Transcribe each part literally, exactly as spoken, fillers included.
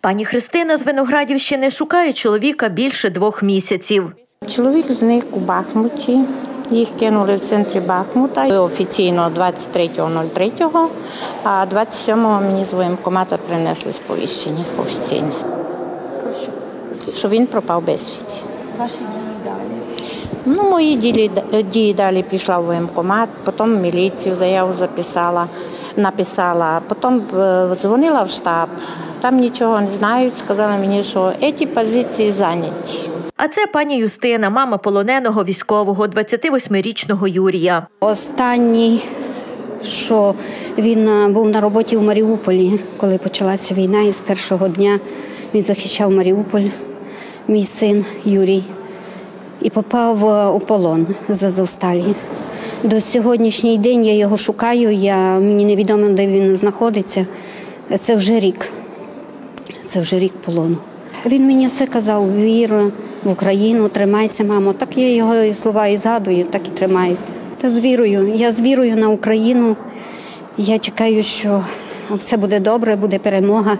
Пані Христина з Виноградівщини шукає чоловіка більше двох місяців. Чоловік зник у Бахмуті. Їх кинули в центрі Бахмута. Офіційно двадцять третього третього, а двадцять сьомого мені з воєнкомату принесли сповіщення офіційне. Що він пропав безвісті. Ваші дії далі? Ну, мої дії, дії далі пішла в воєнкомат, потім в міліцію заяву записала, написала, потім дзвонила в штаб. Там нічого не знають, сказали мені, що ці позиції зайняті. А це пані Юстина, мама полоненого військового, двадцятивосьмирічного Юрія. Останній, що він був на роботі в Маріуполі, коли почалася війна, і з першого дня він захищав Маріуполь, мій син Юрій, і попав у полон з Азовсталі. До сьогоднішній день я його шукаю, я, мені невідомо, де він знаходиться. Це вже рік, це вже рік полону. Він мені все казав: вір в Україну, тримайся, мамо. Так я його слова і згадую, так і тримаюся. Та з вірою, я з вірою на Україну. Я чекаю, що все буде добре, буде перемога,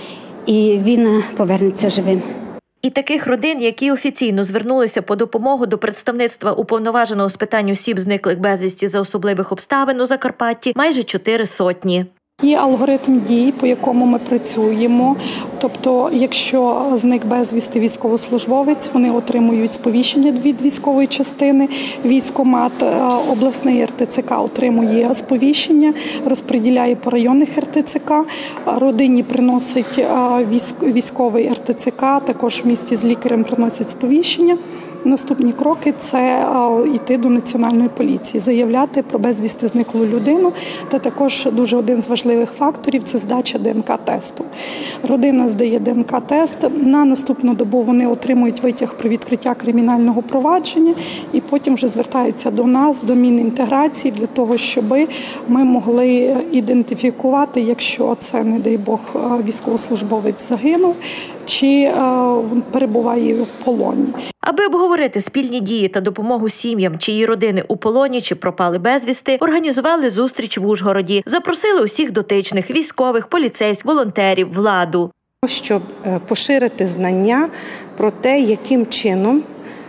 і він повернеться живим. І таких родин, які офіційно звернулися по допомогу до представництва уповноваженого з питань осіб, зниклих безвісті за особливих обставин у Закарпатті, майже чотири сотні. Є алгоритм дій, по якому ми працюємо. Тобто, якщо зник безвісти військовослужбовець, вони отримують сповіщення від військової частини, військкомат, обласний ер те це ка отримує сповіщення, розподіляє по районних ер те це ка, родині приносить військовий ер те це ка, також в місті з лікарем приносять сповіщення. Наступні кроки – це йти до Національної поліції, заявляти про безвісти зниклу людину, та також дуже один з важливих факторів – це здача де ен ка тесту. Родина здає де ен ка тест, на наступну добу вони отримують витяг про відкриття кримінального провадження і потім вже звертаються до нас, до Мінінтеграції, для того, щоб ми могли ідентифікувати, якщо це, не дай Бог, військовослужбовець загинув чи перебуває в полоні. Аби обговорити спільні дії та допомогу сім'ям, чиї родини у полоні чи пропали безвісти, організували зустріч в Ужгороді. Запросили усіх дотичних – військових, поліцейських, волонтерів, владу. Щоб поширити знання про те, яким чином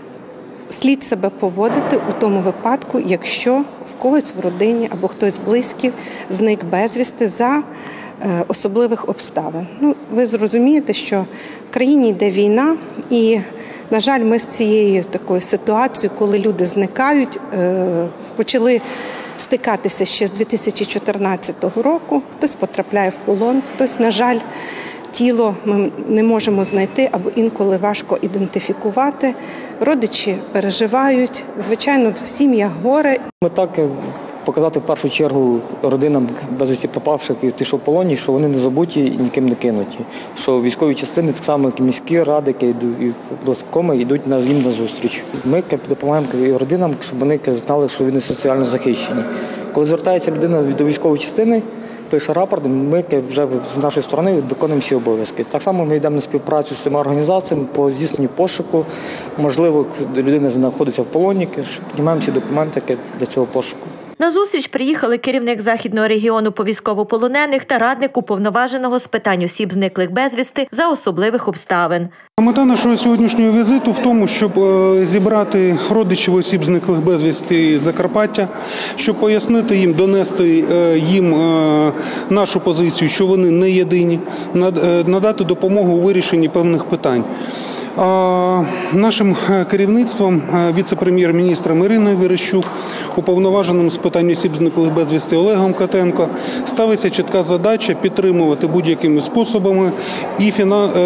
слід себе поводити у тому випадку, якщо в когось в родині або хтось близький зник безвісти за особливих обставин. Ну, ви зрозумієте, що в країні йде війна, і, на жаль, ми з цією такою ситуацією, коли люди зникають, почали стикатися ще з дві тисячі чотирнадцятого року. Хтось потрапляє в полон, хтось, на жаль, тіло ми не можемо знайти або інколи важко ідентифікувати. Родичі переживають, звичайно, в сім'ях горе. Ми так показати в першу чергу родинам безвісті пропавших і тих, що в полоні, що вони не забуті і ніким не кинуті. Що військові частини, так само як і міські ради, і обласкоми йдуть їм на зустріч. Ми допомагаємо родинам, щоб вони знали, що вони соціально захищені. Коли звертається людина до військової частини, пише рапорт, ми вже з нашої сторони виконуємо всі обов'язки. Так само ми йдемо на співпрацю з цими організаціями по здійсненню пошуку. Можливо, людина знаходиться в полоні, піднімаємо всі документи для цього пошуку. На зустріч приїхали керівник Західного регіону по військовополонених та радник уповноваженого з питань осіб, зниклих безвісти за особливих обставин. Мета нашого сьогоднішнього візиту в тому, щоб зібрати родичів осіб, зниклих безвісти з Закарпаття, щоб пояснити їм, донести їм нашу позицію, що вони не єдині, надати допомогу у вирішенні певних питань. Нашим керівництвом, віце-прем'єр-міністром Іриною Верещук, уповноваженим з питань осіб, зниклих безвісти Олегом Котенко, ставиться чітка задача підтримувати будь-якими способами і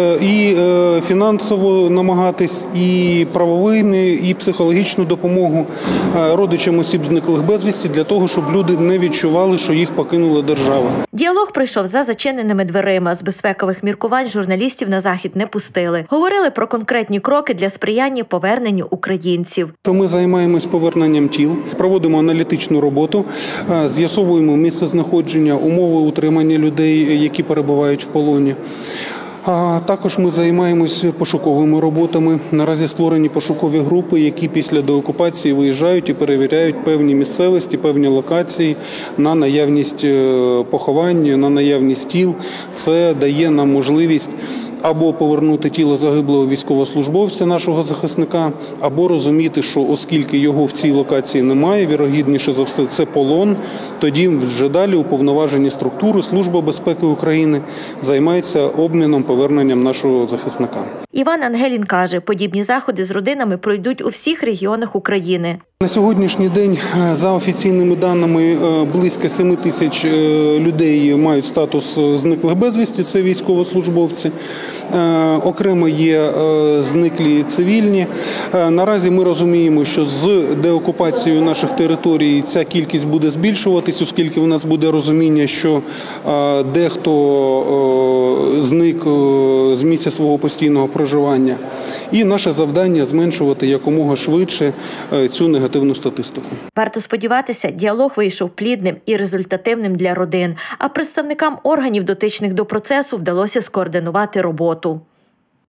фінансово намагатись, і правовими, і психологічну допомогу родичам осіб, зниклих безвісти, для того, щоб люди не відчували, що їх покинула держава. Діалог пройшов за зачиненими дверима. З безпекових міркувань журналістів на захід не пустили. Говорили про конкретні кроки для сприяння поверненню українців. Ми займаємось поверненням тіл, проводимо аналітичну роботу, з'ясовуємо місцезнаходження, умови утримання людей, які перебувають в полоні. А також ми займаємося пошуковими роботами. Наразі створені пошукові групи, які після деокупації виїжджають і перевіряють певні місцевості, певні локації на наявність поховань, на наявність тіл. Це дає нам можливість або повернути тіло загиблого військовослужбовця, нашого захисника, або розуміти, що оскільки його в цій локації немає, вірогідніше за все це полон, тоді вже далі уповноважені структури Служба безпеки України займається обміном, поверненням нашого захисника. Іван Ангелін каже, подібні заходи з родинами пройдуть у всіх регіонах України. На сьогоднішній день, за офіційними даними, близько семи тисяч людей мають статус зниклих безвісті, це військовослужбовці. Окремо є зниклі цивільні. Наразі ми розуміємо, що з деокупацією наших територій ця кількість буде збільшуватись, оскільки у нас буде розуміння, що дехто зник з місця свого постійного проживання. І наше завдання – зменшувати якомога швидше цю негативну статистику. Варто сподіватися, діалог вийшов плідним і результативним для родин, а представникам органів, дотичних до процесу, вдалося скоординувати роботу.